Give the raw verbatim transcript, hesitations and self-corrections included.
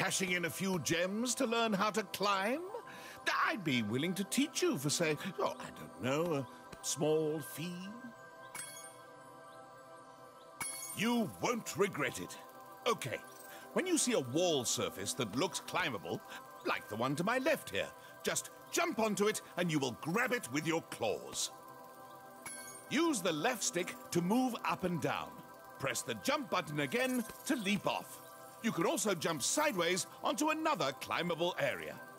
cashing in a few gems to learn how to climb? I'd be willing to teach you for, say, oh, I don't know, a small fee. You won't regret it. Okay, when you see a wall surface that looks climbable, like the one to my left here, just jump onto it and you will grab it with your claws. Use the left stick to move up and down. Press the jump button again to leap off. You can also jump sideways onto another climbable area.